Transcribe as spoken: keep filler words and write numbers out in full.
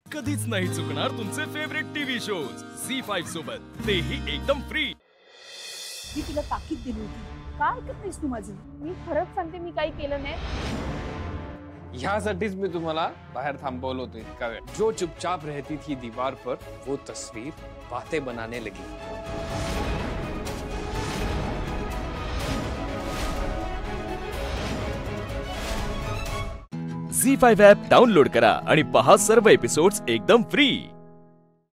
कधीच नाही चुकणार तुमचे favourite TV shows Zee five सोबत, तेही एकदम फ्री। मी तुला ताकीद दिली होती, का ऐकत नाहीस तू माझं? मी खरंच सांगते, मी काही केलं नाही। ह्यासाठीच मी तुम्हाला बाहेर थांबवलं होतं इतका वेळ। जो चुपचाप रहती थी दीवार पर वो तस्वीर बातें बनाने लगी। झी फाईव्ह ॲप डाउनलोड करा आणि पहा सर्व एपिसोड्स एकदम फ्री।